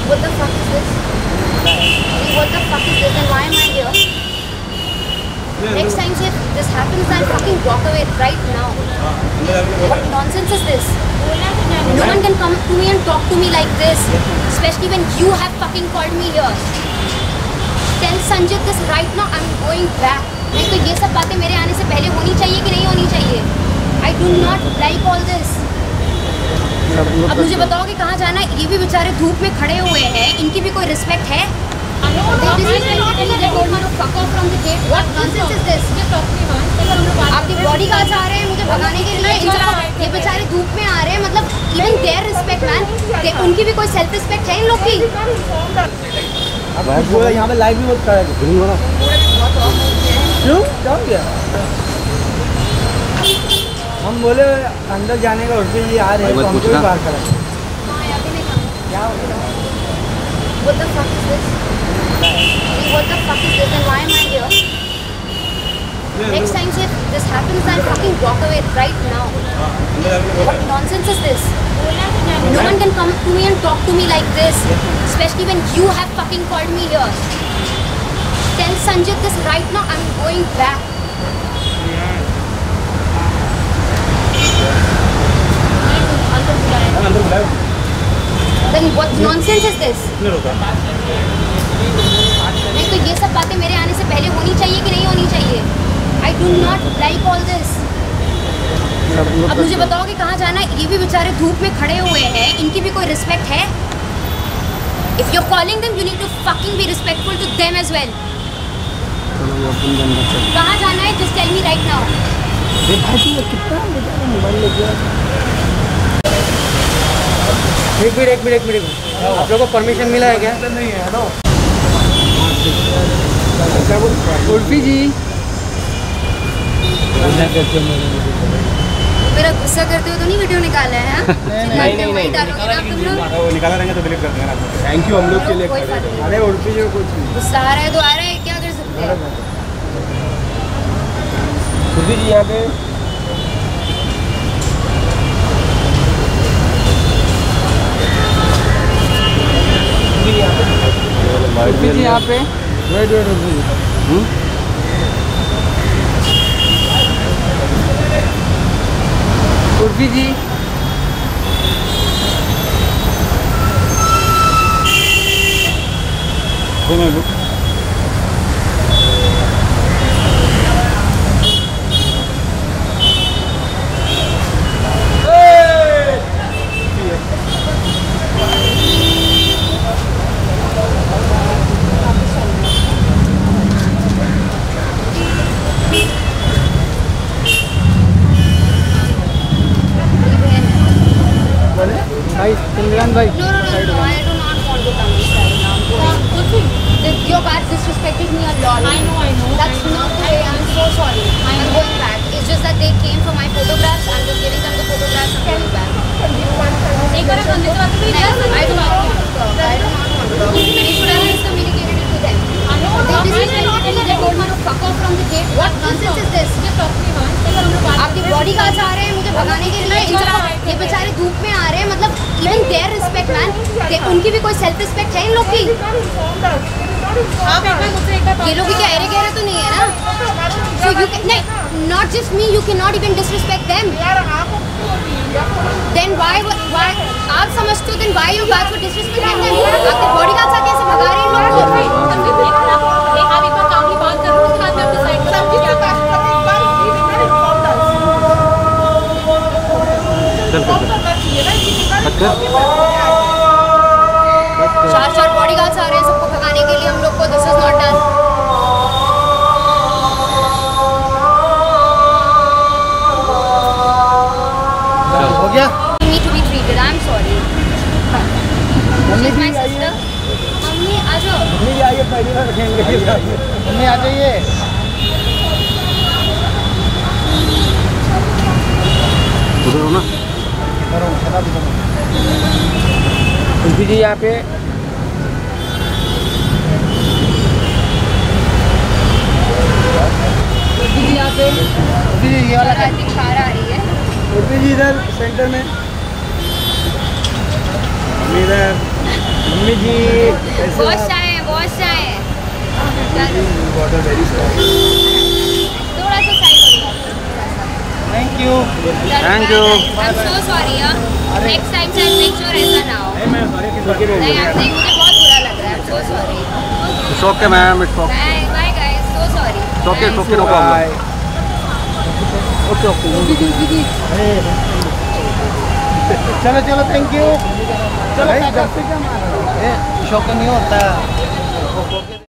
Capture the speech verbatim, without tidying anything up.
What the fuck is this? What the fuck is this? And why am I here? Next time if this happens, I'll fucking walk away right now. What nonsense is this? No one can come to me and talk to me like this, especially when you have fucking called me here. Tell Sanjit this right now. I'm going back. नहीं तो ये सब बातें मेरे आने से पहले होनी चाहिए कि नहीं होनी चाहिए? I do not like all this. अब मुझे बताओ कि कहाँ जाना है? ये भी बेचारे धूप में खड़े हुए हैं, इनकी भी कोई रिस्पेक्ट है? आपकी बॉडी कहाँ जा रहे हैं मुझे भगाने के लिए? ये बेचारे धूप में आ रहे हैं, मतलब इवन देयर रिस्पेक्ट मैन, उनकी भी कोई सेल्फ रिस्पेक्ट है इन लोग की? यहाँ पे लाइव भी बहुत खड़ा है। क्यों क्या हो गया? हम बोले अंदर जाने का, उससे ये आ रहे हैं तो हमको भी बाहर खड़ा है। क्या हो गया? What the fuck is this? What the fuck is this? And why am I here? Next time if this happens, I'll fucking walk away right now. What nonsense is this? No one can come to me and talk to me like this, especially when you have fucking called me here. Tell Sanjit this right now. I'm going back. Then what nonsense is this? नहीं तो ये सब बातें मेरे आने से पहले होनी चाहिए कि नहीं होनी चाहिए? I do not like all this. अब मुझे बताओ कि कहाँ जाना है? ये भी बेचारे धूप में खड़े हुए हैं, इनकी भी कोई रिस्पेक्ट है? If you're calling them, you need to fucking be respectful to them as well. कहाँ जाना है? Just tell me right now. कितना मोबाइल ले गया? एक मिनट एक मिनट एक मिनट आप लोगों को परमिशन मिला है क्या? नहीं है ना। उर्फी जी मेरा गुस्सा करते हो तो नहीं वीडियो निकाला है? नहीं नहीं नहीं वो निकाला रहेंगे तो डिलीट कर देंगे। थैंक यू हम लोग के लिए। अरे उर्फी जी कुछ गुस्सा आ रहा है तो आ रहा है, क्या कर सकते हैं? उर्फी जी यहाँ पे उर्फी जी यहाँ पे वेट वेट उर्फी जी उर्फी जी भाई इमरान भाई No, no, no, no, I do not want to come inside now. Your guys disrespected me a lot. I know, I know. That's not the way. I'm so sorry. I'm going back. It's just that they came for my photographs. I'm just giving them the photographs and going back. एक बार हम अंदर बात करें। I do not want to come. I do not want to come. They should have miscommunicated it to them. They disrespected me. They told me to fuck off from the gate. What nonsense is this? आपकी body कहाँ जा रहे हैं मुझे भगाने के लिए? ये बेचारे धूप में आ रहे हैं, मतलब इवन देयर रिस्पेक्ट मैन, उनकी भी कोई सेल्फ रिस्पेक्ट है इन लोग की? ये लोग भी क्या एरे गहरे तो नहीं है ना? So you can, नहीं, not just me, you cannot even disrespect them. Then why why आप समझते हो? Then why you guys would disrespect them? आपकी बॉडी कहाँ जा कैसे भगा रहे हैं इन लोग को? आप एक बार काम की बात करो, उसके बाद मैं डिसाइड करूँगी क्या करना है। चार चार बॉडी गार्ड्स आ रहे हैं सबको भगाने के लिए हम लोग को। This is not done. हो गया? Need to be treated. I am sorry. Mummy भी मम्मी आ जाओ। मम्मी आइए, पहली बार रखेंगे। मम्मी आ जाइए। उधर हो ना। उर्फी जी यहाँ पे उर्फी जी यहाँ पे उर्फी जी ये वाला कार आ रही है। उर्फी जी इधर सेंटर में, इधर मम्मी जी ऐसे बहुत आप- शाय है, बहुत शाय है। Water very strong. थोड़ा सा साइड हो जाओ। Thank you. Thank you. I'm so sorry यार। Next time से make sure ऐसा ना हो। मैं सॉरी किस बात की नहीं आप नहीं, मुझे बहुत बुरा लग रहा है। I'm so sorry. It's okay, ma'am. It's okay. Bye, bye guys. So sorry. It's okay. It's okay. No problem. Okay, okay. चलो चलो थैंक यू। चलो क्या मार रहे हो? शौक नहीं होता